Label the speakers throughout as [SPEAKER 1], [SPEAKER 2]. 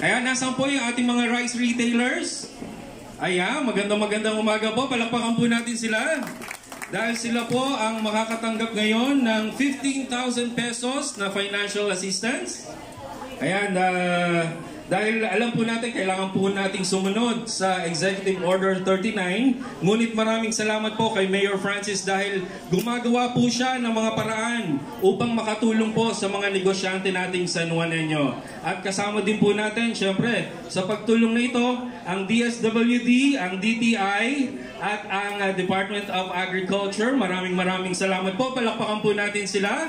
[SPEAKER 1] Ayan, nasaan po yung ating mga rice retailers? Ayan, magandang umaga po. Palakpakan po natin sila. Dahil sila po ang makakatanggap ngayon ng 15,000 pesos na financial assistance. Ayan, dahil alam po natin, kailangan po nating sumunod sa Executive Order 39. Ngunit maraming salamat po kay Mayor Francis dahil gumagawa po siya ng mga paraan upang makatulong po sa mga negosyante nating San Juaneño. At kasama din po natin, syempre, sa pagtulong na ito, ang DSWD, ang DTI, at ang Department of Agriculture. Maraming salamat po. Palakpakan po natin sila.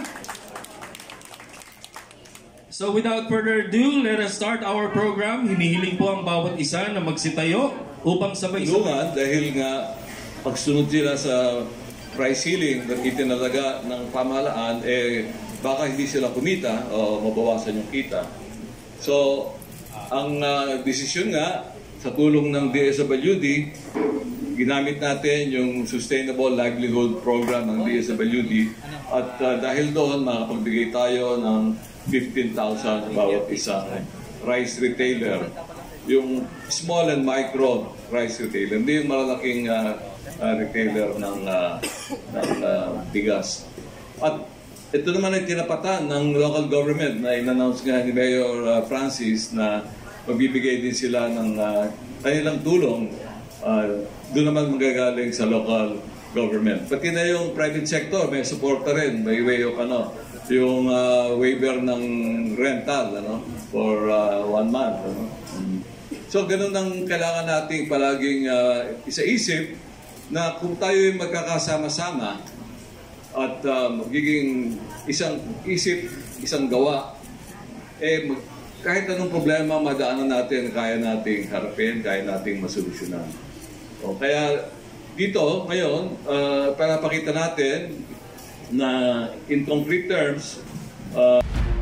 [SPEAKER 1] So without further ado, let us start our program. Hinihiling po ang bawat isa na magsitayo upang sabay-sabay.
[SPEAKER 2] Dahil nga pagsunod sila sa price ceiling na itinalaga ng pamahalaan, baka hindi sila kumita o mabawasan yung kita. So ang desisyon nga sa tulong ng DSWD, ginamit natin yung Sustainable Livelihood Program ng DSWD at dahil doon makapagbigay tayo ng 15,000 bawat isang rice retailer. Yung small and micro rice retailer, hindi yung malalaking retailer ng bigas. At ito naman ay tinapatan ng local government na in-announce nga ni Mayor Francis na magbibigay din sila ng kanilang tulong. Doon naman magagaling sa local government. Pati na yung private sector, may suporta rin, may way of yung waiver ng rental for 1 month. So ganun ang kailangan nating palaging isa-isip na kung tayo ay magkakasama-sama at magiging isang isip, isang gawa, kahit anong problema madaanan natin, kaya nating harapin, kaya nating masolusyonan. So, kaya dito ngayon, para pakita natin na in concrete terms,